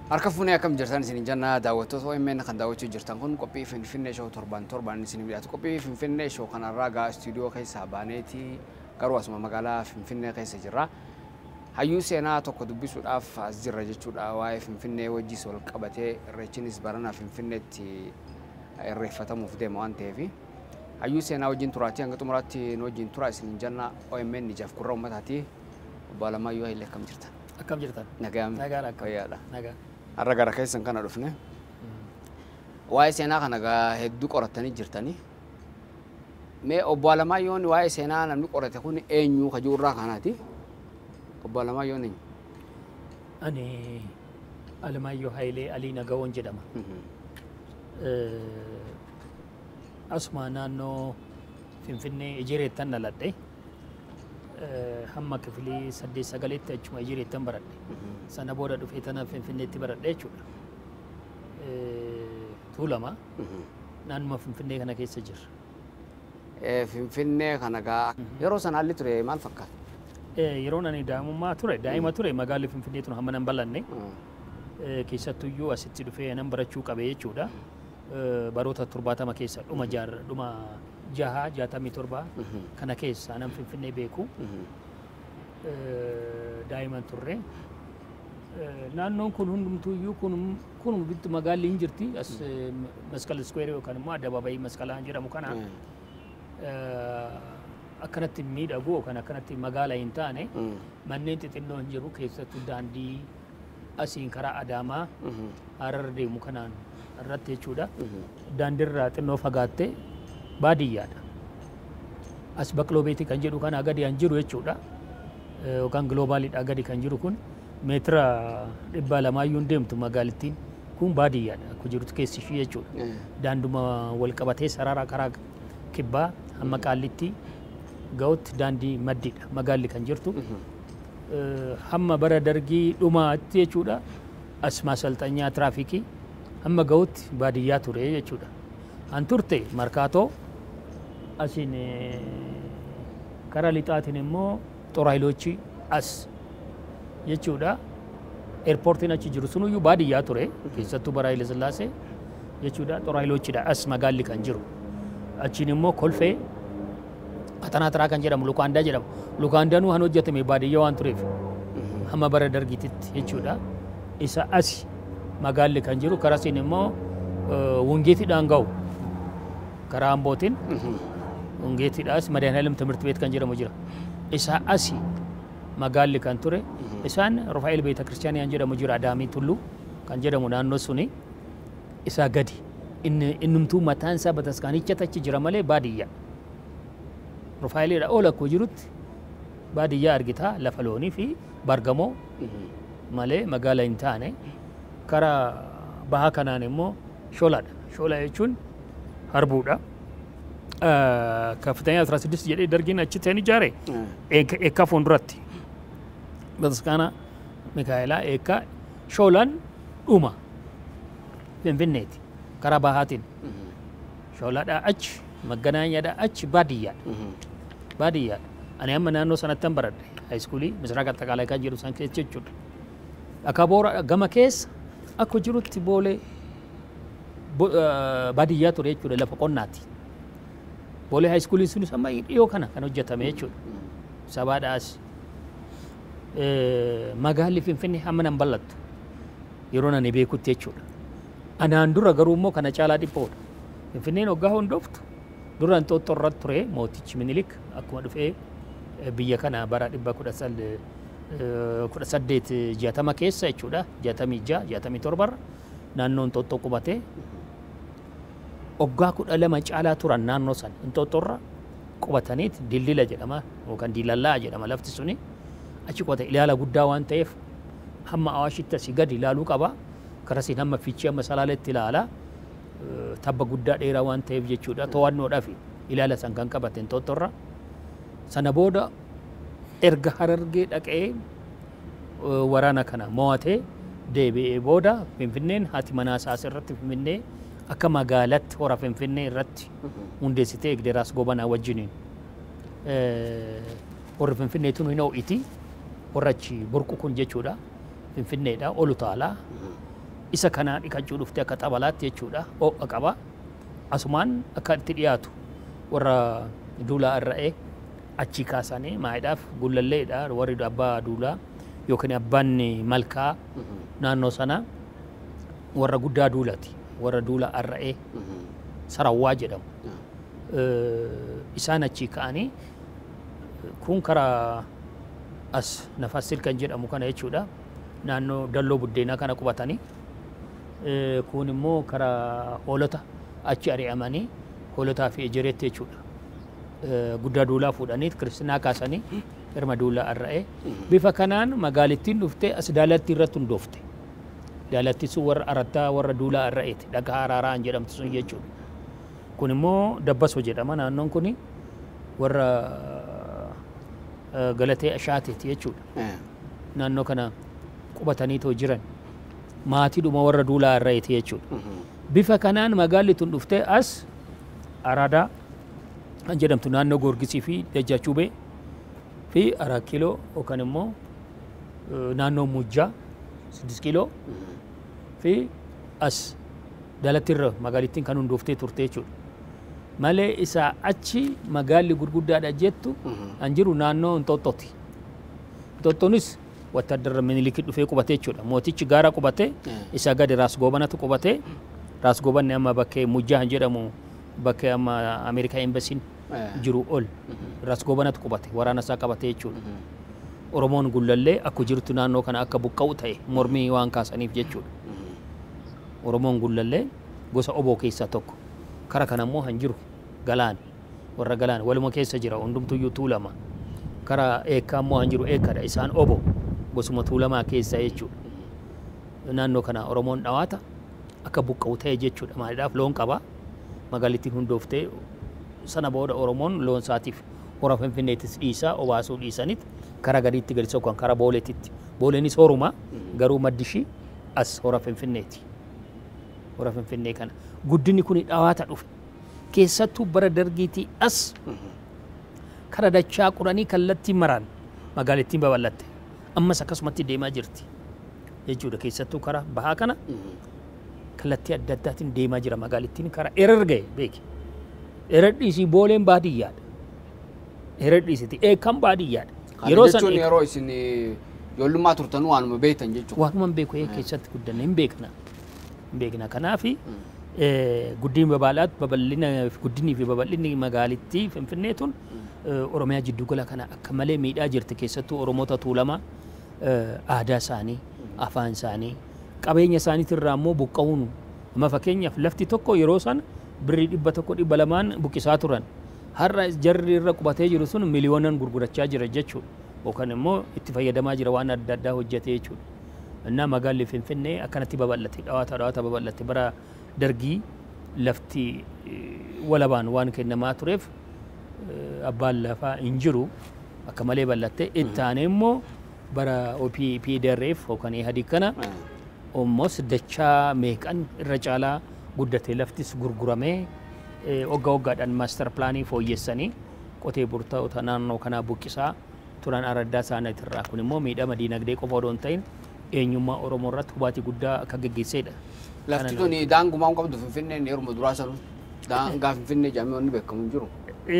Arkafuni akam jirtan isin janna daawwattoota OMN kan daawwachuu jirtan kun qophii Finfinnee show torban isin biyyaatu qophii Finfinnee show kanarraa gaa studio keessa baaneeti garuu asuma magaalaa Finfinnee keessa jirra. Hayyuu seenaa tokko dubbisuudhaaf as jirra jechuudha. Waa'ee Finfinnee wajjis wal qabatee irreechinis barana Finfinneetti irreeffatamuuf deema waan ta'eef hayyuu seenaa wajjin turaatii hanga xumuraatti nu wajjin tura isin janna OMN jaaf gurra uummataati. Obbo Alamaayyoo Hayilee akkam jirtan? Akkam jirtan? Nagaa fayyaadha. Nagaa. Har'a gara keessan kana dhufne. Waa'ee seenaa kana gaa hedduu qorattanii jirtanii. Mee Obbo Alamaayyoon waa'ee seenaa namni qorate kun eenyu kajuurraa kanaati? Obbo Alamaayyoon eenyu? Ani Alamaayyoo Hayilee Alii Nagawoon jedhama. Asuma naannoo Finfinnee Ejereettan dhaladhe. Hamma kifilii 8-9tti achuma Ejereettan baradhe. Sana booda dhufee tana Finfinneetti baradhe jechuudha. Tuulama naannuma Finfinnee kana keessa jirra. Finfinnee kana gaa yeroo sana haalli ture maal fakkaata? Yeroo ani daa'ima ture magaalli Finfinnee tun hamma nan balanne keessattuyyuu asitti dhufee nan barachuu qabe jechuudha. Baroota 70 keessa dhuma 67 kana keessa nan Finfinnee beeku. Daa'iman turre. Naannoon kun hundumtuyyuu kun bitti magaalli hin jirti as Masqal Square yookaan immoo Addabaabayii Masqalaa jedhamu kana akkanatti miidhagu yookaan akkanatti magaala hin taane manneen xixinnoo hin jiru keessattuu daandii asiin karaa Adaamaa Harar deemu kanaan irratti jechuudha. Daandiirraa xinnoo fagaattee baadiyyaadha. As Baqloo Beetii kan jedhu kana gadi hin jiru jechuudha. Yookaan Gloobaaliidhaa gadi kan jiru kun meetira 200 deemtu magaalittiin kun baadiyyaadha. Akka jirutti keessi ishee jechuudha. Daanduma wal qabatee sarara karaa kibbaa hamma Qaallitti ga'utti daandii maddiidha magaalli kan jirtu. Hamma bara dargii dhumaatti jechuudha. As maasalxanyaa tiraafikii hamma ga'utti baadiyyaa ture jechuudha. An turte Markaatoo asiin karaa lixaatiin immoo Xoraayilochi as jechuudha. Airportiin achi jiru sunuyyuu baadiyyaa ture keessattuu bara Hayilee Sillaasee jechuudha. Xoraayilochidha as magaalli kan jiru. Achiin immoo Kolfee Atanaa kan jedhamu Lukaandaa jedhama. Lukaandaanuu han hojjetame baadiyyaa waan tureef hamma bara dargititti jechuudha. Isa as magaalli kan jiru karasiin immoo Wungeetiidhaan ga'u karaa Ambootiin Wungeetiidhaas Madaanaalim Timirti Beet kan jedhamu jira. Isa asi magaalli kan ture isaan Rufaa'el Beeta Kiristaaniyaan jedhamu jira Adaamii Tulluu kan jedhamu naannoo suni isa gadi innumtuu mataan isaa bataskaanicha tachi jira malee baadiyyaa. Rufaa'elidha oola akkoo jirutti baadiyyaa argita lafa loonii fi Bargamoo malee magaala hin taane. Karaa bahaa kanaan immoo Shoolaadha. Shoolaa jechuun harbuudha. Kafitanya 16 jedhee dargiin achitti hin ijaare eekkaa fuulduratti. Bataskaana Mikaa'elaa eekkaa Shoolaan dhuma Finfinneeti karaa bahaatiin. Shoolaadhaa achi Magganaanyaadhaa achi baadiyyaadha. Baadiyyaadha. Ani amma naannoo sanattan baradhe haayiskuulii Misraaq Attaqaalaa kan jedhu san keessa jechuudha. Akka boora gama keessa akka jirutti boolee baadiyyaa ture jechuudha lafa qonnaati. Boolee haayiskuuliin sunis amma dhiyoo kana kan hojjetame jechuudha. Sabaadhaas magaalli Finfinnee hamma nan bal'attu yeroo nani beekutti jechuudha. Anaan dura garuu immoo kana caalaa dhiphoodha. Finfinneen hoggaa hundooftu dura Inxooxxoo irratti ture mootichi Minilik akkuma dhufee biyya kana bara 1860 keessa jechuudha. 66-67 naannoo Inxooxxoo qubatee hoggaa 12 caalaa turan naannoo san Inxooxxoorra qubataniit Dildila jedhama yookaan Dilallaa jedhama lafti suni achi qubate ilaala guddaa waan ta'eef hamma Awaashitti asii gadi ilaaluu qaba. Karasiin hamma Fiichee hamma Salaaleetti ilaala. Tabba guddaa dheeraa waan ta'eef jechuudha. To'annoodhaaf ilaala san kan qabate Inxooxxoorra. Sana booda erga Harargee dhaqee waraana kana mo'atee deebi'ee booda Finfinneen haati manaa isaa asirratti Finfinnee akka magaalatti hora Finfinnee irratti hundeessitee Egderaas Gobanaa wajjiniin horri Finfinnee tun hin ho'iti. Horrachi burqu kun jechuudha. Finfinneedha olu taalaa isa kanaa dhiqachuu dhuftee akka xabalaatti jechuudha ho'a qaba asumaan akka itti dhiyaatu warra duulaa irra'ee achi kaasanii maayidhaaf gullalleedha warri abbaa duulaa yookiin abbaan malkaa naannoo sana warra guddaa duulati warra duula arra'ee sarawwaa jedhamu isaan achi ka'anii kun karaa as nafassil kan jedhamu kana jechuudha naannoo dalloo buddeenaa kana qubatanii kun immoo karaa hoolota achi ari'amanii hoolotaa fi ejereetti jechuudha guddaa duulaa fuudhanii kiristinaa kaasanii irma duulaa arra'ee bifa kanaan magaalittiin dhuftee as daalatti irratti hundoofte daalatti sun warra arattaa warra duulaa arra'eeti dhagaa araaraan jedhamtu sun jechuudha kun immoo dabbaso jedhama naannoon kuni warra galatee ashaateeti jechuudha naannoo kana qubatanii too jiran maatiidhuma warra duulaa arra'eeti jechuudha bifa kanaan magaalli tun dhuftee as araadaa kan jedhamtu naannoo Goorgisii fi Dajjaachubee fi 4 kiiloo yookaan immoo naannoo Mujjaa 6 kiiloo fi as dalattirra magaalittiin kan hundooftee turte jechuudha. Malee isaa achi magaalli gurguddaadha jettu an jiru naannoo Inxooxxooti. Inxooxxoonis wattaadarra Minilik dhufee qubatee jechuudha. Mootichi gaara qubatee isaa gadi Raas Goobanatu qubatee Raas Goobanni amma bakkee Mujjaa jedhamu bakkee amma Ameerikaa Embassiin jiru ol Raas Goobanatu qubate waraana isaa qabatee jechuudha. Oromoon gullallee akka jirtu naannoo kana akka buqqa'u ta'e mormii waan kaasaniif jechuudha. Oromoon gullallee gosa oboo keessaa tokko kara kana immoo han jiru galaan warra galaan waluma keessa jira hundumtuyyuu tuulama kara eekkaa immoo han jiru eekkaadha isaan oboo gosuma tuulamaa keessaa jechuudha. Naannoo kana Oromoon dhawaata akka buqqa'u ta'e jechuudha. Maaliidhaaf loon qaba magaalittiin hundooftee sana booda Oromoon loon isaatiif hora Finfinneettis dhiisaa obaasuu dhiisanit kara gadiitti gadi sokan kara booleetitti booleenis horuma garuu maddishii as hora Finfinneeti. Hora Finfinnee kana guddinni kun dhawaata dhufe keessattuu bara dargiitii as kara dachaa quranii kallattii maraan magaalittiin babal'atte ammas akkasumatti deemaa jirti jechuudha. Keessattuu kara bahaa kana kallattii adda addaatiin deemaa jira magaalittiin kara erer ga'e beeki erer dhiisii booleen baadiyyaadha erer dhiisiti eekkan baadiyyaadha. Yeroo san yeroo isin ijoollummaa turtan waanuma beektan jechuudha. Waanuma beeku keessatti guddanne hin beekna kanaafi guddinni guddinii fi babal'inni magaalittii Finfinneetun Oromiyaa jidduu gala kana akka malee miidhaa jirti. Keessattuu Oromoota tuulamaa aadaa isaanii afaan isaanii qabeenya isaaniitirraa immoo buqqa'uun amma fakkeenyaaf lafti tokko yeroo san birrii 100-200 buqqisaa turan har'a jarri irra qubatee jiru sun miliyoonaan gurgurachaa jira jechuudha yookaan immoo itti fayyadamaa jira waan adda addaa hojjetee jechuudha. Innaa magaalli Finfinnee akkanatti babal'ate dhawaata babal'ate bara dargii lafti walabaan waan kennamaa tureef abbaan lafaa hin jiru akka malee bal'atte itti aanee immoo bara OPDRF yookaan ihadii kana almost dachaa meeqan irra caalaa guddate laftis gurguramee waggaadhaan maaster pilaanii fooyyessanii qotee bultoota naannoo kanaa buqqisaa turan araddaa isaaniitirraa kun immoo miidhama diinagdee qofa odoo hin ta'in eenyummaa Oromoo irratti hubaatii guddaa akka geggeessedha. Lafti tuni daangumaa hin qabdu Finfinneen yeruma duraa sanu daangaa Finfinnee jedhamee beekamu hin jiru.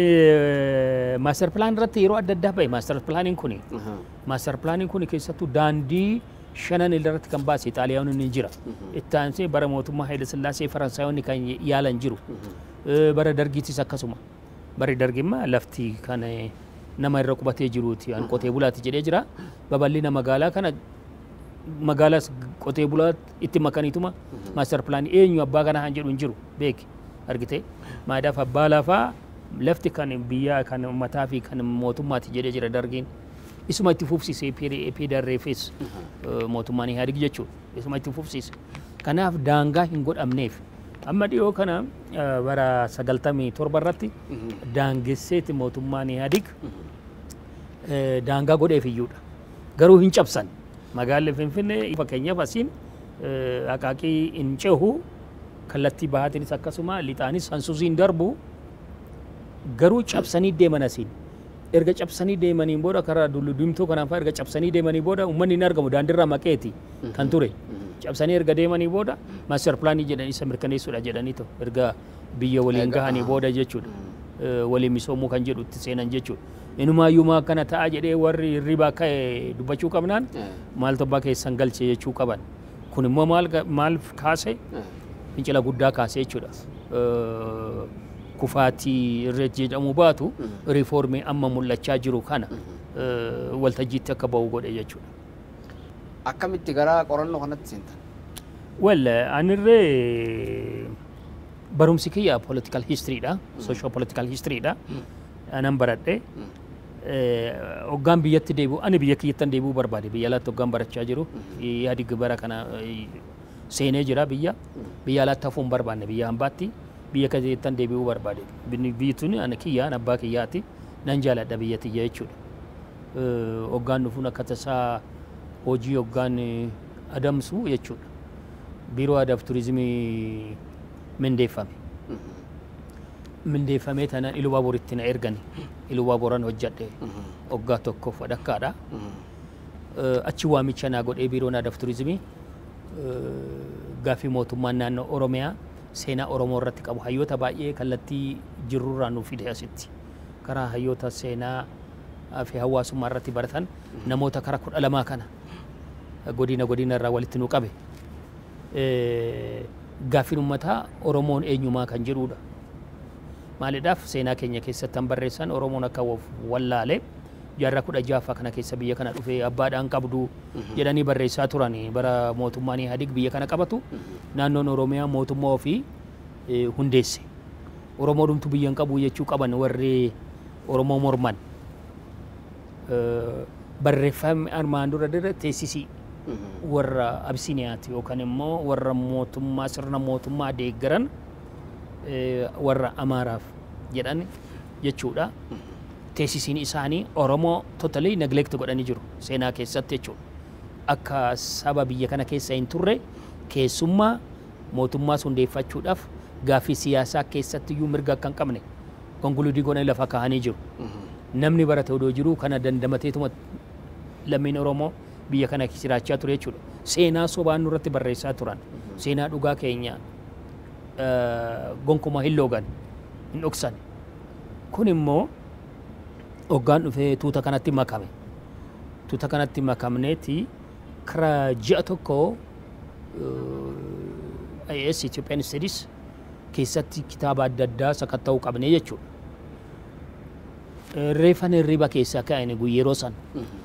Maaster pilaan irratti yeroo adda addaa bahe maaster pilaaniin kuni maaster pilaaniin kuni keessattuu daandii 5 irratti kan baase Xaaliyaaniin ni jira. Itti aansee bara mootummaa Haayile Sillaasee Faransaayonni kan yaalan jiru. Bara dargiitis akkasuma bara dargimmaa lafti kan nama irra qubatee jiruuti an qotee bulaati jedhee jira. Babal'ina magaalaa kana magaalaa qotee bulaa itti makaniituma maaster pilaanii eenyu abbaa kana han jedhu hin jiru beeki argite maadaaf abbaa lafaa lafti kan biyyaa kan ummataa fi kan mootummaati jedhee jira dargiin isuma itti fufsiisee PDRFs mootummaan Ihaadig jechuudha isuma itti fufsiise kanaaf daangaa hin godhamneef amma dhiyoo kana bara 97 irratti daangesseeti mootummaan Ihaadig daangaa godheef iyyuudha garuu hin cabsan magaalli Finfinnee fakkeenyaaf asiin Akaaqii hin cehu kallattii bahaatiinis akkasuma lixaanis hansuusiin darbu garuu cabsanii deeman asiin erga cabsanii deemaniin booda karaa Tullu Diimtuu kanaan fa'aa erga cabsanii deemanii booda uummanni hin argamu daandiirraa maqeeti kan ture cabsanii erga deemanii booda master plaanii jedhanii isa mirkaneessuudha jedhanii ta'u erga biyya waliin gahanii booda jechuudha. Waliin misoomuu kan jedhu itti seenan jechuudha. Inumaayyumaa akkana ta'a jedhee warri hirribaa ka'e dubbachuu qabnaan maal tobbaa keessan galche jechuu qaban. Kun immoo maal kaase fincila guddaa kaase jechuudha. Kufaatii irratti jedhamu baatu riifoormii amma mul'achaa jiru kana waltajjiitti akka ba'u godhe jechuudha. Akkamitti gara qorannoo kanatti seentan? Well, anirree barumsi kiyya political history dha, social political history dha. Anan baradhe hoggaan biyyatti deebi'u ani biyya kiyyattan deebi'uu barbaade biyya alaatti hoggaan barachaa jiru yaadi bara kana seenee jira biyya alaatti hafuun barbaanne biyya hambaatti biyya kiyyattan deebi'uu barbaade biyyi tuni ana kiyya abbaa kiyyaati nan jaaladha biyya tiyya jechuudha. Hoggaan dhufuun akka tasaa hojii hoggaan adamsu jechuudha. Biiroo Aadaa fi Turizimii mindeeffamee tanaan Iluu Baaburitti na ergani. Iluu Baaburan hojjadhe hoggaa tokkoof wadhakkaadha. Achi waamicha naa godhee Biiroon Aadaa fi Turizimii gaaffii mootummaan naannoo Oromiyaa seenaa Oromoo irratti qabu hayyoota baay'ee kallattii jirurraa nuuf fide asitti. Karaa hayyoota seenaa fi hawaasummaa irratti baratan namoota karaa 12 kana godina irraa walitti nu qabe. Gaaffiin uummataa Oromoon eenyumaa kan jedhudha. Maaliidhaaf seenaa keenya keessatti han barreessan Oromoon akka wallaalee jaarraa 16 kana keessa biyya kana dhufee abbaadhaan qabdu jedhanii barreessaa turani bara mootummaan Ihaadig biyya kana qabatu naannoon Oromiyaa mootummaa ofii hundeesse. Oromoo dhumtu biyyan qabu jechuu qaban warri Oromoo morman barreeffamni armaan dura teessisii warra Abisiniyaati yookaan immoo warra mootummaa sirna mootummaa deeggaran warra Amaaraaf jedhan jechuudha. Teessisiin isaanii Oromoo totally neglect godhanii jiru seenaa keessatti jechuudha. Akka saba biyya kana keessa hin turre keessummaa mootummaa hundeeffachuudhaaf gaaffii siyaasaa keessatti iyyuu mirga akka hin qabne konkuluudii godhanii lafa kaa'anii jiru. Namni barate odoo jiru kana dandamateetuma lammiin Oromoo biyya kana jiraachaa ture jechuudha. Seenaa sobaan nurratti barreessaa turan. Seenaa dhugaa keenya gonkumaa hin loogan hin dhoksan. Kun immoo hoggaan dhufee tuuta kanatti makame. Tuuta kanatti makamneeti karaa ji'a tokko IAS Ethiopian Studies keessatti kitaaba adda addaa sakatta'uu qabne jechuudha. Reefan hirriba keessaa ka'anii yeroo san.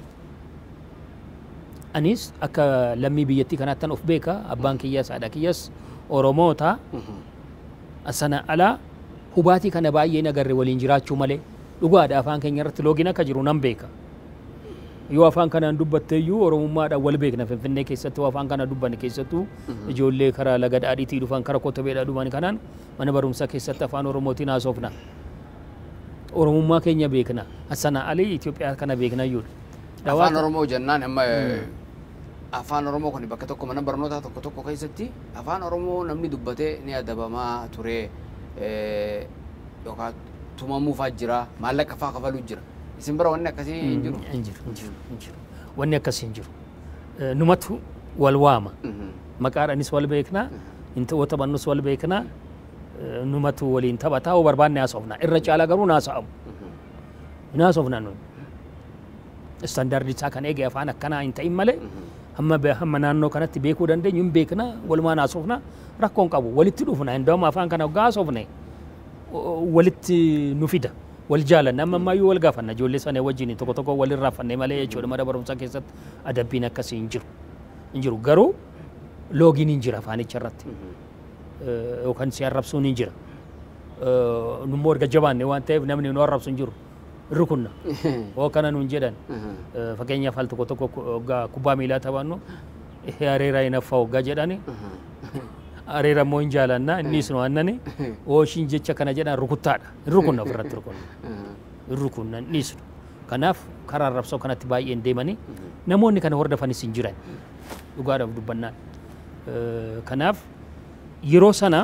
Anis akka lammii biyyattii kanaattan of beeka abbaan kiyyaas haadha kiyyaas Oromoota asana alaa hubaatii kana baay'ee nagarre waliin jiraachuu malee dhugaadha afaan keenya irratti loogiin akka jiru nan beeka. Yoo afaan kanaan dubbatteeyyuu Oromummaadhaan wal beekna Finfinnee keessatti afaan kana dubbanne keessattuu ijoollee karaa laga daadhiitii dhufan karaa Kotobeedhaa dhufan kanaan mana barumsaa keessatti afaan Oromootiin haasofna. Oromummaa keenya beekna asana alii Itoophiyaa kana beekna iyyuu. Afaan Oromoo jennaan amma afaan Oromoo kun bakka tokko mana barnootaa tokko keessatti afaan Oromoo namni dubbatee ni adabamaa ture yookaan tumamuufaa jira maallaqa fa'aa kafaluu jira. Isin bira wanni akkasii hin jiru. Wanni akkasii hin jiru. Numatu wal waama. Maqaadhaanis wal beekna, inta bannus wal beekna, numatu waliin taphataa oo barbaanne haasofna. Irra caalaa garuu naasa'amu. Naasofna nuyi. Standardii isaa kan eege afaan akkanaa hin ta'in malee hamma naannoo kanatti beekuu dandeenyu hin beekna walumaan haasofna rakkoon qabu walitti dhufna indaama afaan kana hoggaa haasofne walitti nu fida wal jaalanna amma ammayyuu wal gaafanna ijoollee sana wajjin tokko wal irraafannee malee jechuudha mana barumsaa keessatti adabbiin akkasii hin jiru garuu loogiin hin jira afaanicha irratti yookaan si arrabsuun hin jira nummoo erga jabaanne waan ta'eef namni nu arrabsu hin jiru. Rukunna. Oo kana nuun jedhan fakkeenyaaf al tokko kubbaa miilaa taphannu areera hinaffa hoggaa jedhani areera immoo hin jaalanna innis nu annani ooshiin jecha kana jedhan rukuttaadha rukunna ofirratti rukunna innis kanaaf karaa arrabsoo kanatti baay'een deemanii namoonni kana hordofanis hin jiran dhugaadhaaf dubbannaan kanaaf yeroo sana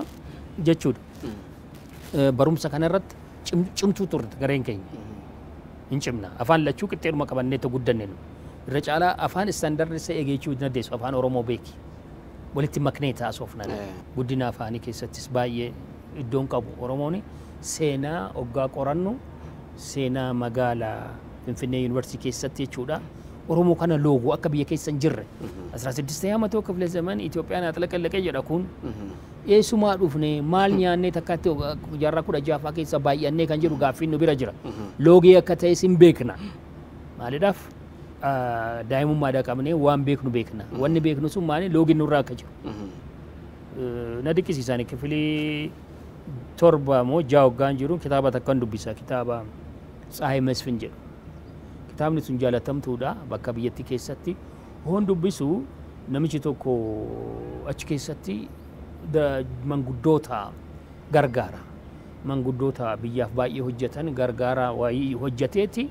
jechuudha barumsa kanarratti cimtuu turte gareen keenya. Incimna afaan lachuu qixxeedhuma qabannee guddanne nu irra caalaa afaan standardii isa eegeechuu dandeessu afaan Oromoo beeki walitti maknee taasofna guddina afaanii keessattis baay'ee iddoon qabu Oromoon seenaa oggaa qorannu seenaa magaalaa Finfinnee Yuunivarsiitii keessatti jechuudha Oromoo kana loogu akka biyya keessa hin jirre 16 amato kifle zaman Itoophiyaan atlaqallaqee jedha kun eessumaa dhufne maal nyaannee takkaatti jaarraa 16 keessa baay'annee kan jedhu gaaffiin nu bira jira loogii akka ta'e sin beekna maaliidhaaf daa'imummaadhaa qabnee waan beeknu beekna wanni beeknu sun maali loogiin nurraa akka jiru na dinqisiisanii kifilii torba moo ja'a waggaan jiru kitaaba takkan dubbisa kitaaba Tsahaay Masfin jedhu kitaabni sun jaalatamtuudha bakka biyyatti keessatti hoon dubbisu namichi tokko achi keessatti manguddoota gargaara manguddoota biyyaaf baay'ee hojjetan gargaara waayii hojjeteeti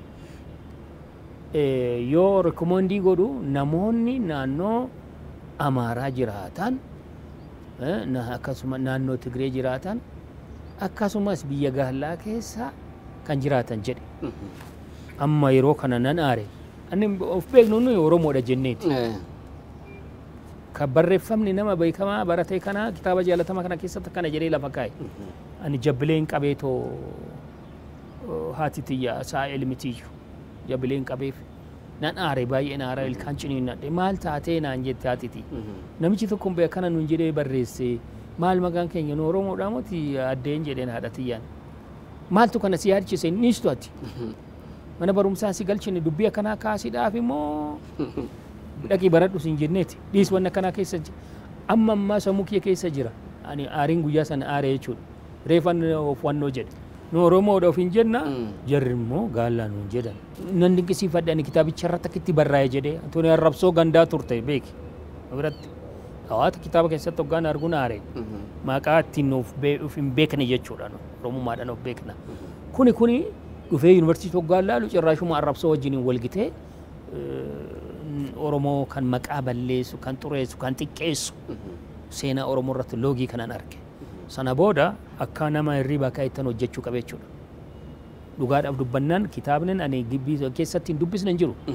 yoo rekomandii godhu namoonni naannoo Amaaraa jiraatan akkasuma naannoo Tigree jiraatan akkasumas biyya gaallaa keessa kan jiraatan jedhe amma yeroo kana nan aare ani of beeknu nu Oromoodha jenneeti ka barreeffamni nama beekamaa baratee kana kitaaba jaalatamaa kana keessatti kana jedhee lafa kaa'e ani jabbileen qabeetoo haati tiyya saa elmitiyyu jabbileen qabeef nan aare baay'ee na aare ilkaan ciniinnadhe maal taatee naan jette haatiti namichi tokko beekana nuun jedhee barreesse maal maqaan keenya nu Oromoodha moti addeen jedheen haadha tiyyaan maaltu kana si yaadchise niistu ati mana barumsaa si galchine dubbii akkanaa kaasiidhaaf immoo dhaqii baradhu sin jenneeti dhiis wanna akkanaa keessa amma ammaa sammuu kiyya keessa jira ani aariin guyyaa sana aare jechuudha reefan of wannoo jedhe nu Oromoodha of hin jenna jarri immoo gaallaa nuun jedhan nan dinqisiifadhe ani kitaabicha irratti akkitti barraa'e jedhee Antooni Arrabsoo gandaa turte beeki biratti hawaata kitaaba keessatti hoggaan arguun aare maqaa ittiin of hin beekne jechuudha Oromummaadhaan of beekna kuni dhufee yuunivarsiitii hoggaan laalu cirraashuma Arrabsoo wajjiniin walgitee Oromoo kan maqaa balleessu kan xureessu kan xiqqeessu seenaa Oromoo irratti loogii kanan arge sana booda akka nama hirriibaa kaa'ettan hojjechuu qabe jechuudha dhugaadhaaf dubbannaan kitaabni ani gibbii keessatti hin dubbisne hin jiru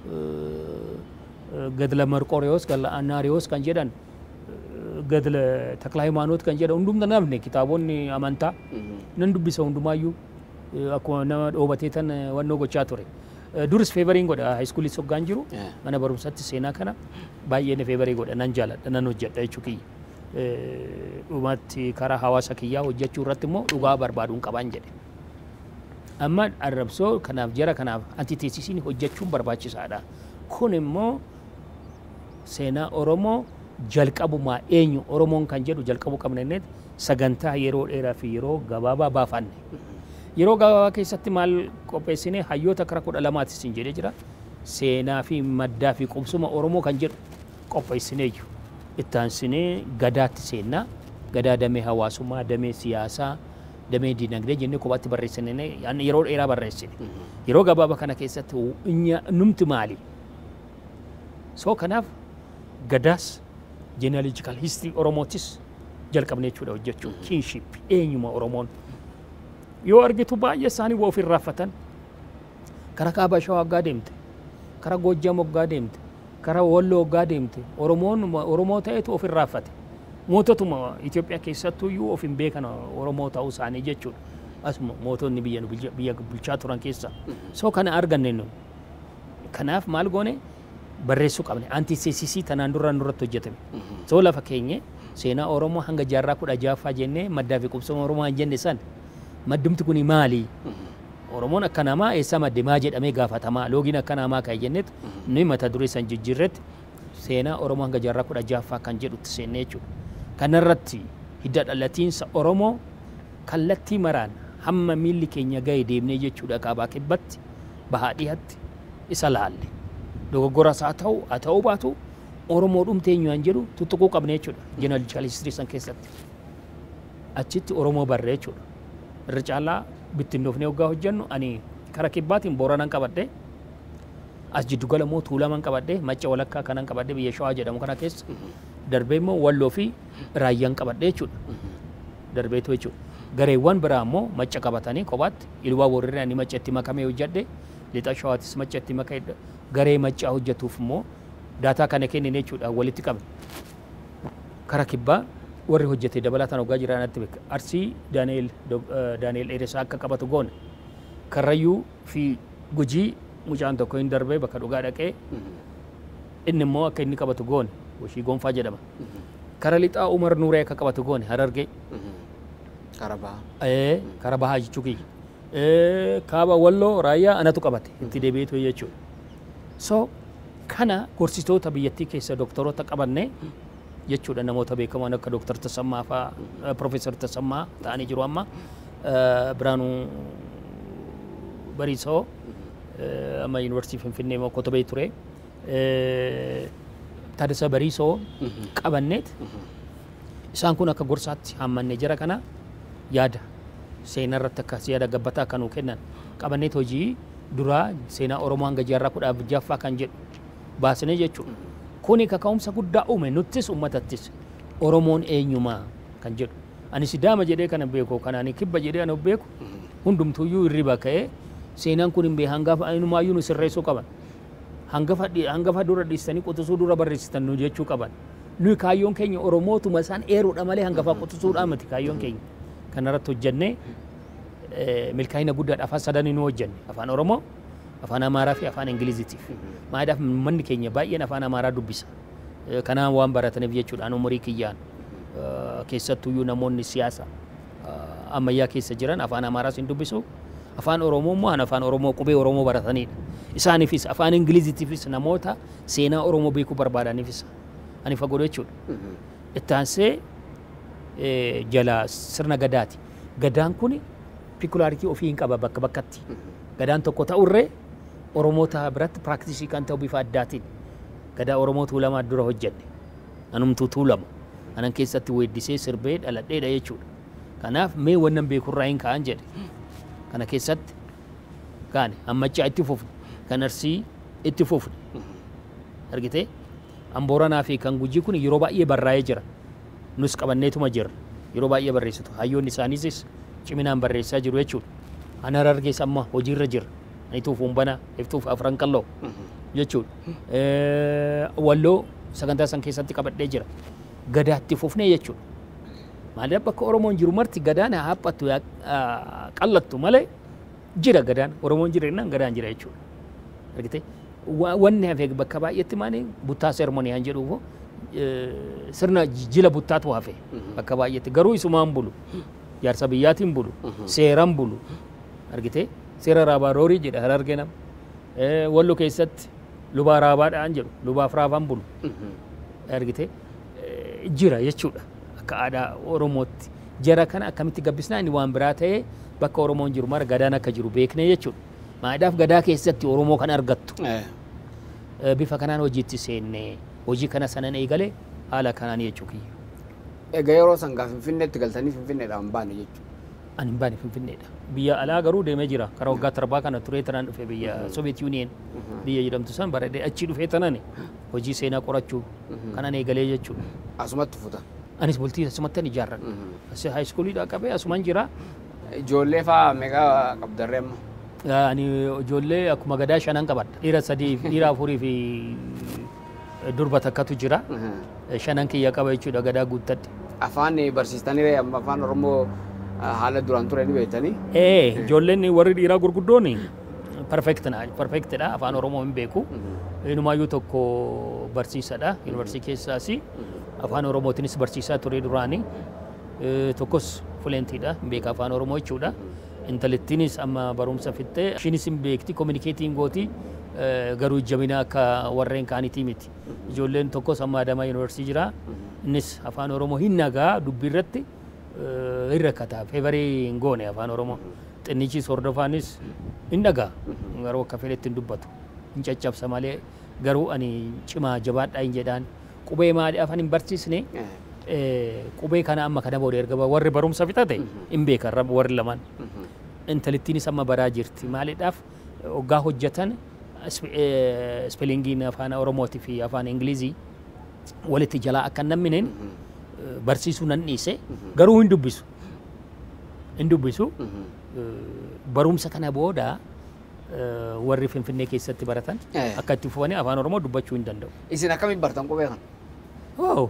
gadla Marqoreewos gadla Annaariyoos kan jedhan gadla Takla Hayimaanoot kan jedhan hundumna namne kitaabonni amantaa nan dubbisa hundumaayyuu akkuma nama dhoobatee tan wannoo gochaa ture duris feeveriin godha haayiskuulii soggaan jiru mana barumsatti seenaa kana baay'ee feeverii godha nan jaaladha nan hojjedha jechuu kiyya dhumatti karaa hawaasa kiyyaa hojjechuu irratti immoo dhugaa barbaaduun qaban jedhe amma Arrabsoo kanaaf jara kanaaf antiteesisiin hojjechuun barbaachisaadha kun immoo seenaa Oromoo jalqabumaa eenyu Oromoon kan jedhu jalqabu qabnenneet sagantaa yeroo dheeraa fi yeroo gabaabaa baafanne yeroo gabaabaa keessatti maal qopheessine hayyoota kara 12 sin jedhee jira seenaa fi maddaa fi qubsuma Oromoo kan jedhu qopheessineeyyu ittaansinee gadaatti seenaa gadaa damee hawaasummaa damee siyaasaa damee dinagdee jennee kophaatti barreessine yeroo dheeraa barreessine yeroo gabaabaa kana keessatti numti maali soo kanaaf gadaas genealogical history Oromootis jalqabne jechuudha hojjechuu kinship eenyuma Oromoon yoo argitu baay'ee isaanii waa ofirraa raffatan kara kaaba Shawaa waggaa deemte kara Goojjam waggaa deemte kara Walloo waggaa deemte Oromoo ta'etu ofirraa raffate moototuma Itoophiyaa keessattuyyuu of hin beekan Oromoo ta'uu isaanii jechuudha asuma mootonni biyya bulchaa turan keessa soo kana arganne nu kanaaf maal goone barreessuu qabne antiseesisii tanaan duraan duratti hojjetame soo lafa keenye seenaa Oromoo hanga jaarraa 16ffaa jennee maddaa fi qubsuma Oromoo hin jenne san maddumti kuni maali Oromoon akka namaa eessa madde maa jedhamee gaafatamaa loogiin akka namaa kan jennetu nuyi mata duree san jijjiirretti seenaa Oromoo hanga jaarraa 16ffaa kan jedhutti seennee jechuudha kanarratti hidda dhalatiinsa Oromoo kallattii maraan hamma miilli keenya ga'e deemnee jechuudha kaabaa kibbatti bahaa dhiyaatti isa laalle dogoggoras haa ta'uu baatu Oromoo dhumteenyaan jedhu tuttuquu qabne jechuudha genealogical history san keessatti achitti Oromoo barree jechuudha irra caalaa bittinnoofnee waggaa hojjennu ani kara kibbaatiin Booranaan qabadhe as jiddu gala immoo Tuulamaan qabadhe Macca walakkaa kanan qabadhe biyya Shawaa jedhamu kana keessa darbee immoo Walloo fi Raayyaan qabadhe jechuudha darbeetu jechuudha gareewwan biraa immoo Macca qabatanii kophaatti Iluu Abbaa ani Macca itti makamee hojjedhe lixa Shawaatis Macca itti makamee garee Maccaa hojjetuuf immoo daataa kana kennine jechuudha walitti qabne karaa kibbaa warri hojjete dabalataan hoggaa jiraanatti beeka. Arsii Daani'eel Dheeressaa akka qabatu goone. Karrayyuu fi Gujii mucaan tokko hin darbee bakka dhugaa dhaqee inni immoo akka inni qabatu goone. Washii Gonfaa jedhama. Kara lixaa Umar Nuuree akka qabatu goone Harargee. Kara bahaa jechuu kiyya. Kaaba Walloo Raayyaa anatu qabate itti deebi'eetu jechuudha. So kana gorsitoota biyyattii keessa doktoroota qabannee jechuudha namoota beekamoon akka Dr. Tasammaa fa'aa Profeesar Tasammaa ta'anii jiru amma Biraanuu Bariisoo amma Yuunivarsiitii Finfinnee kotobee ture Taaddasaa Bariisoo qabanneet isaan kun akka gorsaatti hammannee jara kana yaada seenaa irratti akkas yaada gabbataa akka nuu kennan qabanneet hojii duraa seenaa Oromoo hanga jaarraa 16ffaa kan jedhu baasnee jechuudha. Kuni kaka'umsa guddaa uume nuttis uummatattis Oromoon eenyumaa kan jedhu. Ani Sidaama jedhee kana beeku kanaan kibba jedhee ana beeku hundumtuyyuu irriba ka'ee seenaan kun hin bee hangafa inumaayyuu nu sirreessuu qaban. Hangafa dura dhiistanii qotisuu dura barreessitan nu jechuu qaban. Nuyi kaayyoon keenya Oromootuma isaan eeruudha malee hangafa qotisuudhaa miti kaayyoon keenya. Kanarratti hojjennee milkaa'ina guddaadha afaan sadanii nu hojjenne afaan Oromoo afaan Amaaraa fi afaan Ingiliziitiif. Maadaaf manni keenya baay'een afaan Amaaraa dubbisa. Kanaan waan barataniif jechuudha anu umurii kiyyaan keessattuyyuu namoonni siyaasa ammayyaa keessa jiran afaan Amaaraas hin dubbisu. Afaan Oromoo immoo afaan Oromoo qubee Oromoo baratanidha. Isaaniifis afaan Ingiliziitiifis namoota seenaa Oromoo beekuu barbaadaniifis ani fagoo jechuudha. Itti aansee jala sirna gadaati. Gadaan kun pikulaaritii ofii hin qaba bakka bakkatti. Gadaan tokko ta'urree Oromoota biratti piraaktisii kan ta'u bifa addaatiin. Gadaa Oromoo Tuulamaa dura hojjenne. Anumtuu Tuulama. Anan keessatti weeddisee sirbee dhaladheedha jechuudha. Kanaaf mee wannan beekurraa hin ka'an jedhe. Kana keessatti kaane ammachaa itti fufne. Kan Arsii itti fufne. Argitee? Ambooranaa fi kan Gujii kun yeroo baay'ee barraa'ee jira. Nus qabanneetuma jirra. Yeroo baay'ee barreessitu. Hayyoonni isaaniisis ciminaan barreessaa jiru jechuudha. Ana Harargees amma hojiirra jira. Aniituuf Umbana, iftuuf Afran Qalloo jechuudha. Walloo sagantaa san keessatti qabadhee jira. Gadaatti fufnee jechuudha. Maaliif bakka Oromoon jiru marti gadaan haa haphattu qallattu malee jira gadaan. Oromoon jira jennaan gadaan jira jechuudha. Argitee? Wanni hafee bakka baay'eetti maali buttaa seermonii han jedhuuf sirna jila buttaatu hafe bakka baay'eetti garuu isumaan bulu. Jaarsa biyyaatiin bulu. Seeraan bulu. Argitee? Seera Raabaarorii jedha Harargee nama. Walloo keessatti lubaa raabaadhaan jedhu lubaaf raafaan bulu. Argitee? Jira jechuudha. Akka aadaa Oromootti. Jara kana akkamitti gabbisnaa inni waan biraa ta'ee bakka Oromoon jiru mara gadaan akka jiru beeknee jechuudha. Maadaaf gadaa keessatti Oromoo kan argattu. Bifa kanaan hojiitti seennee hojii kana sanan eegalee haala kanaan jechuu kiyya. Egaa yeroo sangaa Finfinneetti galtanii Finfinneedhaan baane jechuudha. Ani hin baane Finfinneedha. Biyya alaa garuu deemee jira. Karaa waggaa torbaa kana turee tanaan dhufe biyya Soviet Union biyya jedhamtu san bareedee achii dhufee tanaan hojii seenaa qorachuu kanan eegalee jechuudha. Asumatti futa. Anis bultii asumatti ani ijaarran. Asi high schoolidha qabee asuman jira. Ijoollee fa'aa meeqa qabdarree amma? Ani ijoollee akkuma gadaa shanan qabadha. Dhiira sadii dhiira afurii fi durba takkatu jira. Shanan kiyya qaba jechuudha gadaa guuttadhe. Afaan barsiistanii amma afaan Oromoo haala duraan ture ni beektanii? Ijoolleen warri dhiiraa gurguddoon perfektidha afaan Oromoo hin beeku. Inumaayyuu tokko barsiisadha yuunivarsiitii keessaas afaan Oromootiinis barsiisaa ture duraanii tokkos fuleentiidha hin beeka afaan Oromoo jechuudha. Intalittiinis amma barumsa fittee ishiinis hin beekti kominikeetiin gooti garuu jabina akka warreen kaanitii miti. Ijoolleen tokkos amma Adamaa yuunivarsiitii jira. Innis afaan Oromoo hin nagaa dubbii irratti hin rakkataa feevarii hin goone afaan Oromoo. Xinnichis hordofaanis hin dhagaa garuu akka fedhetti hin dubbatu. Hin caccabsa malee garuu ani cimaa jabaadhaa hin jedhaan qubee maalii afaan hin barsiisne qubee kana amma kana booda erga warri barumsa fixate hin beekan warri lamaan. Intalittiinis amma baraa jirti maaliidhaaf hoggaa hojjetan spellingiin afaan Oromootii fi afaan Ingilizii walitti jalaa akka namneen barsiisuu nan dhiise garuu hin dubbisu. Hin dubbisu barumsa kana booda warri Finfinnee keessatti baratan akka itti fufanii afaan Oromoo dubbachuu hin danda'u. Isin akkamiin bartan qubee kana?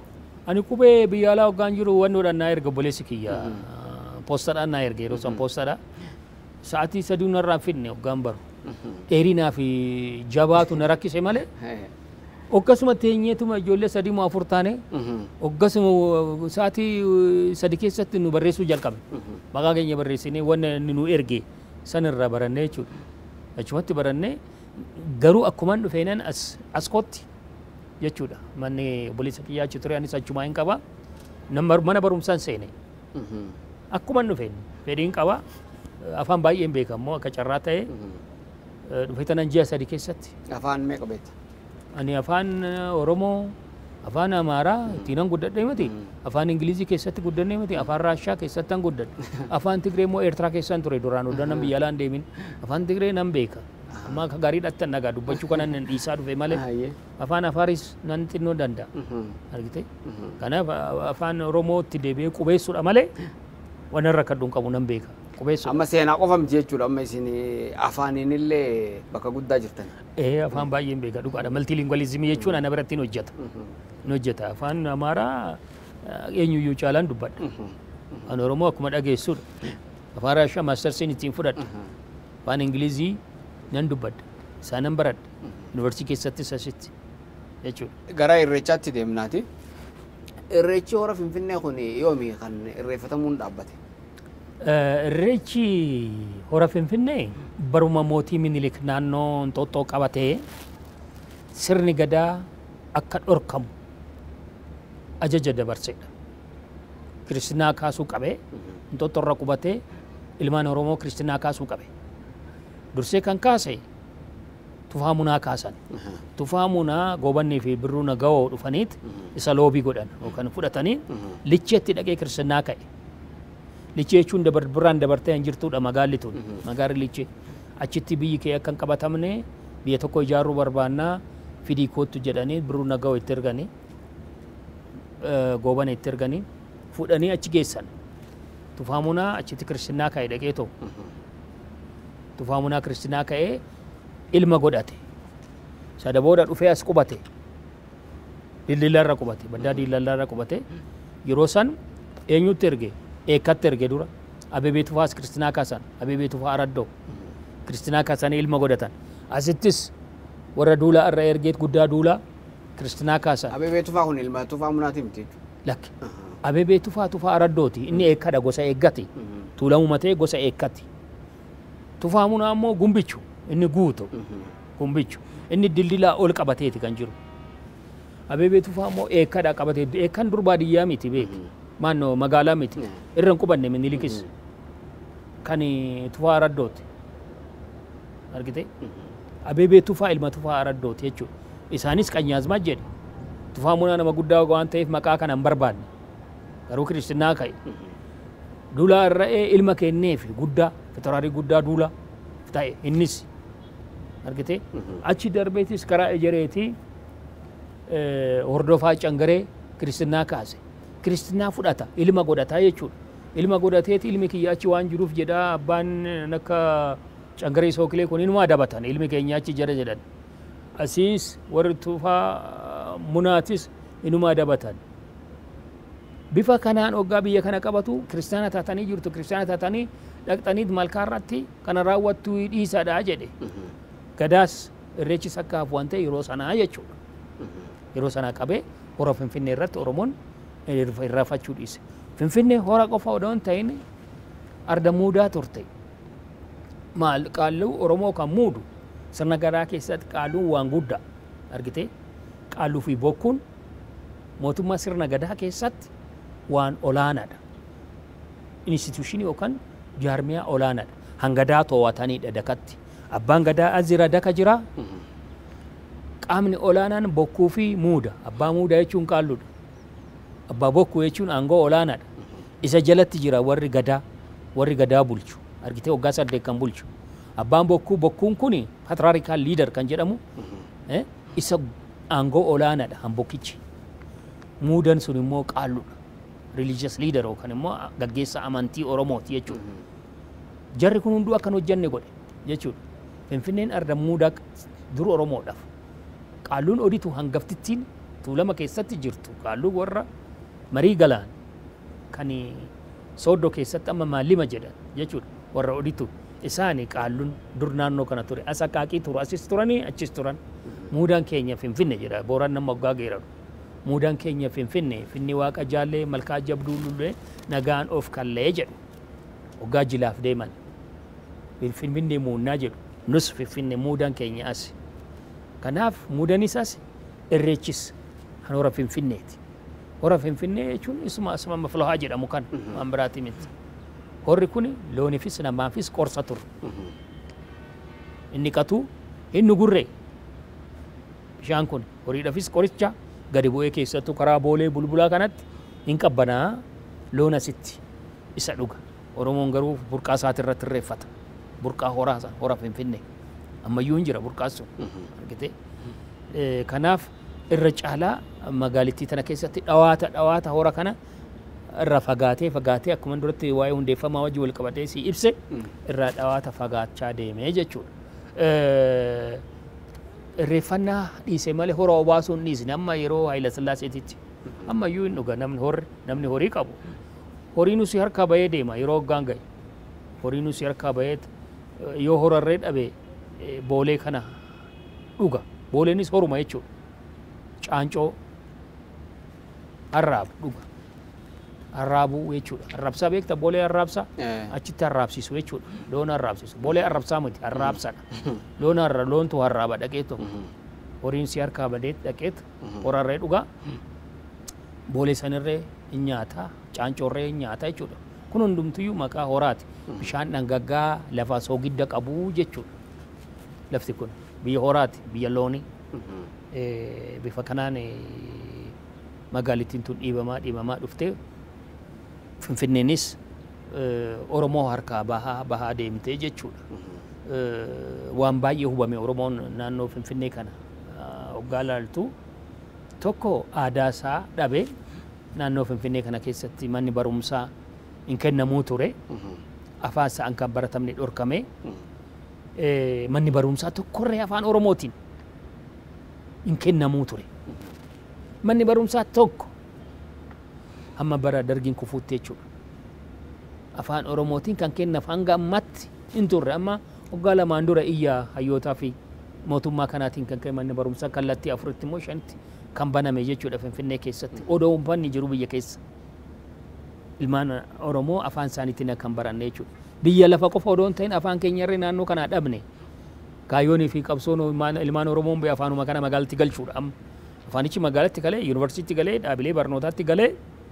Ani qubee biyya alaa hoggaan jiru wannoodhaan naa erga obboleessi kiyya poostadhaan naa erga yeroo san poostadha. Sa'aatii sadii narraa finne hoggaan baru. Dheerinaa fi jabaatu na rakkise malee. Akkasuma teenyeetuma ijoollee sadii moo afur taane akkasuma sa'aatii sadii keessatti nu barreessuu jalqabe. Maqaa keenya barreessinee wanna nu erge sanirraa barannee jechuudha. Achumatti barannee garuu akkumaan dhufeenan as kootti jechuudha. Manni obboleessa kiyyaa achi ture anis achumaa hin qaba. Mana barumsaan seene. Akkumaan dhufeen fedhiin qaba. Afaan baay'een beekamoo akka carraa ta'e dhufee tanan ji'a sadii keessatti. Afaan meeqa beekta? Ani afaan Oromoo, afaan Amaaraa ittiin guddadhe miti. Afaan Ingilizii keessatti guddanne miti. Afaan Raashaa keessatti guddadhe. Afaan Tigree immoo Eertiraa keessan ture duraan oddoo biyya alaan deemin. Afaan Tigree nan beeka. Amma akka gaarii dhattan nagaa dubbachuu kanan nan dhiisaa dhufe malee. Afaan Afaaris nan xinnoo danda'a. Argite? Kanaaf afaan Oromootti deebi'ee qubeessuudha malee waan irra kadduun qabu nan beeka. Amma seenaa qofa miti jechuudha. Amma isin afaaniin illee bakka guddaa jirtan. Afaan baay'een beeka dhugaadha. Maltilingualizimii jechuun ana biratti hojjeta. Hojjeta. Afaan Amaaraa eenyuyyuu caalaan dubbadha. Afaan Oromoo akkuma dhageessudha. Afaan Raashaa maastarsiin ittiin fudhadha. Afaan Ingilizii nan dubbadha. Isaanan baradha. Yuunivarsiitii keessattis asitti jechuudha. Gara irreechaatti deemnaati. Irreechi hora Finfinnee kun yoomi kan irreeffatamuun dhaabbate? Irreechi hora Finfinnee baruma mootii Minilik naannoo Inxooxxoo qabatee sirni gadaa akka dhorkamu ajaja dabarseedha. Kiristinaa kaasuu qabee Inxooxxoo irra qubatee ilmaan Oromoo kiristinaa kaasuu qabe. Dursee kan kaase Tufaa Munaa kaasan. Tufaa Munaa goobannii fi birruu nagawoo dhufaniit isa loobii godhan yookaan fudhatanii licheetti dhaqee kiristinaa ka'e. Lichee jechuun birraan dabartee hin jirtudha magaalli tun. Magaalli lichee achitti biyyi kee akka hin qabatamne biyya tokko ijaaruu barbaannaa fidii kootu jedhanii birruu nagawoo itti erganii goobana itti erganii fudhanii achi geessan. Tufaa Munaa achitti kiristinaa ka'e dhaqee ta'u. Tufaa Munaa kiristinaa ka'ee ilma godhate. Sada booda dhufee as qubate. Dildillarra qubate. Baddaa dildillarra qubate. Yeroo san eenyutti erge? Eekkatti erge dura. Abebee Tufaas kiristinaa kaasan. Abebee Tufaa Araddoo. Kiristinaa kaasanii ilma godhatan. Asittis warra duulaa irra ergeet guddaa duulaa kiristinaa kaasan. Abebee Tufaa kun ilma Tufaa Munaati miti. Lakki. Abebee Tufaa Araddooti. Inni eekkadha gosa eeggati. Tuulamuma ta'e gosa eekkati. Tufaa Munaa ammoo gumbichu. Inni guutu. Gumbichu. Inni dildilaa ol qabateeti kan jiru. Abebee Tufaa ammoo eekkadha qabatee. Eekkan dur baadiyyaa miti beeki. Maannoo magaalaa miti. Irra hin qubanne Minilikis. Kan Tufaa Araddooti. Argite? Abebee Tufaa ilma Tufaa Araddooti jechuudha. Isaanis Qanyaazmaa jedhe. Tufaa Munaa nama guddaa waan ta'eef maqaa kana hin barbaanne. Garuu kiristinaa ka'e. Duulaa irra'ee ilma kenneef guddaa fitaraarii guddaa duulaa ta'e innis. Argite? Achi darbeetis karaa ejereetii hordofaa cangaree kiristinaa kaase. Kiristinaa fudhata ilma godhataa jechuudha. Ilma godhateeti ilmi kiyya achi waan jiruuf jedhaa abbaan akka cangaree sookilee kun inumaa dabatan ilmi keenya achi jara jedhan. Asiis warri Tufaa Munaatis inumaa dabatan. Bifa kanaan hoggaa biyya kana qabatu kiristaana taatanii jirtu kiristaana taatanii dhaqxaniit malkaarratti kana raawwattuu dhiisaadhaa jedhe. Gadaas irreechis akka hafu waan ta'e yeroo sanaa jechuudha. Yeroo sanaa qabee hora Finfinnee irratti Oromoon irraafachuu dhiise. Finfinnee hora qofa odoo hin ta'in arda muudaa turte. Maal qaalluu Oromoo kan muudu sirna gadaa keessatti qaalluun waan guddaa argite qaalluu fi bokkuun mootummaa sirna gadaa keessatti waan olaanaadha. Instituushinii yookaan jaarmiyaa olaanaadha. Hangadaa to'atanidha dakatti. Abbaan gadaa azira daka jira. Qaamni olaanaan bokkuu fi muuda. Abbaa muudaa jechuun qaalluudha. Abbaa bokkuu jechuun aangoo olaanaadha. Isa jalatti jira warri gadaa bulchu. Argitee waggaa 8 kan bulchu. Abbaan bokkuun kuni patriarchal leader kan jedhamu isa aangoo olaanaadha hambokkichi. Muudan sun immoo qaalluudha. Religious leader yookaan immoo gaggeessa amantii Oromooti jechuudha. Jarri kun hunduu akkan hojjanne godhe jechuudha. Finfinneen arda muudaa dur Oromoodhaaf. Qaalluun oditu hangaftittiin tuulama keessatti jirtu. Qaalluun warra marii galaan kan sooddoo keessatti amma maallima jedhan jechuudha warra oditu isaanii qaalluun dur naannoo kana ture as akaakii turu asis turanii achis turan muudaan keenya finfinne jedha booraan nama waggaa geeradu muudaan keenya finfinne finni waaqa jaallee malkaa jabduu lullee nagaan of kallee jedhu waggaa jilaaf deeman finfinne muunnaa jedhu nus finfinne muudaan keenya as kanaaf muudanis as irreechis kan hora finfinneeti hora finfinnee jechuun isuma asuma maflahaa jedhamu kan waan biraati miti horri kun loonifis namaafis qorsa ture inni qatuu inni gurree bishaan kun horiidhaafis qoricha gadi bu'ee keessattuu karaa boolee bulbulaa kanatti hin qabbanaa loon asitti isa dhuga oromoon garuu burqaa isaati irratti irreeffata burqaa horaa san hora finfinnee ammayyuu hin jira burqaa sun argite kanaaf irra caalaa magaalittii tana keessatti dhawaata hora kana irra fagaatee akkuma duratti waa'ee hundeeffamaa wajji wal qabatee si ibse irra dhawaata fagaachaa deemee jechuudha. Irreeffannaa dhiisee malee hora obaasuu hin dhiisne amma yeroo Haayila Sillaaseetitti ammayyuu hin dhuga namni horii qabu. Horii nusi harkaa bahee deema yeroo hoggaan gahe. Horii nusi harkaa bahee yoo horarree dhabe boolee kana dhuga. Booleenis horuma jechuudha. Caancoo arraabu dhuga. Arraabuu jechuudha. Arraabsaa beekta boolee arraabsaa achitti arraabsiisu jechuudha. Loon arraabsiisu. Boolee arraabsaa miti arraabsaadha. Loontu arraaba dhaqeetu. Horiin si harkaa badee dhaqeetu horarree dhugaa. Boolee sanirree hin nyaataa caancoorree hin nyaataa jechuudha. Kun hundumtuyyuu maqaa horaati. Bishaan dhangaggaa lafa soogidda qabu jechuudha. Lafti kun biyya horaati biyya loonii. Bifa kanaan magaalittiin tun dhiibamaa dhuftee finfinneenis Oromoo harkaa bahaa deemtee jechuudha. Waan baay'ee hubame Oromoon naannoo finfinnee kana hoggaa laaltu tokko aadaa isaa dhabe naannoo finfinnee kana keessatti manni barumsaa hin kennamuu ture. Afaan isaa kan baratamne dhorkame. Manni barumsaa tokkorree afaan Oromootiin hin kennamuu ture. Manni barumsaa tokko amma bara dargiin kufuutti jechuudha. Afaan Oromootiin kan kennaaf hanga ammatti hin turre amma waggaa lamaan dura iyyaa hayyootaa fi mootummaa kanaatiin kan ka'e manni barumsaa kallattii afuritti immoo shanitti kan baname jechuudha finfinnee keessatti odoo umfanni jiru biyya keessa. Ilmaan Oromoo afaan isaaniitiin kan baranne jechuudha. Biyya lafa qofa odoo hin ta'in afaan keenyarree naannoo kanaa dhabne. Kaayyoonii fi qabsoon ilmaan Oromoon biyya afaanuma kana magaalatti galchuudha amma. Afaanichi magaalatti galee, yuunivarsiitii galee, dhaabilee barnootaatti galee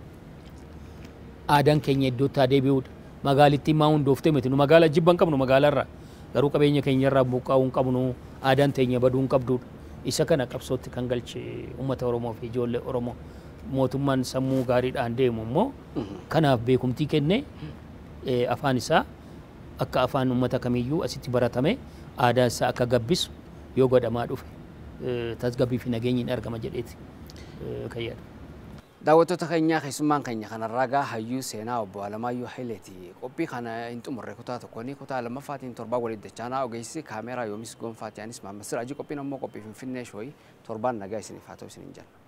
aadaan keenya iddootti deebi'uudha. Magaalittiin maa hundooftee miti nu magaala jibban qabnu magaalarraa garuu qabeenya keenyarraa buqqaa'uu hin qabnu aadaan teenya baduu hin qabduudha. Isa kana qabsootti kan galche uummata Oromoo fi ijoollee Oromoo mootummaan sammuu gaariidhaan deemu immoo kanaaf beekumtii kenne afaan isaa akka afaan uummata kamiyyuu asitti baratame aadaa isaa akka gabbisu yoo godhamaa dhufe tasgabbii fi nageenyiin argama jedheeti kayyada. Daawwattoota keenyaa keessummaan keenya kanarraa gaa hayyuu seenaa obbo Alamaayyoo Hayileeti. Qophii kana hin xumurre kutaa tokkoon kutaa lammaffaatiin torbaa walitti dachaanaa ogeessi kaameeraa yoomis gonfaatiyaanis Maammas Siraajii qophiin ammoo qophii Finfinnee shooyi torbaan nagaa isiniif haa ta'u isiniin jenna.